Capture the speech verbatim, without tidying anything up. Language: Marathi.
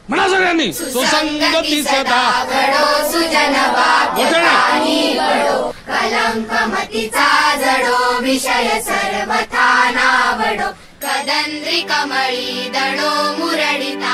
म्हणा सगळ्यांनी. सुसंगती सदा घडो सुजन वाक्यकानी घडो कलंक मतीचा जडो विषय सर्वथा नावडो कदंद्री कमळी दडो मुरडिता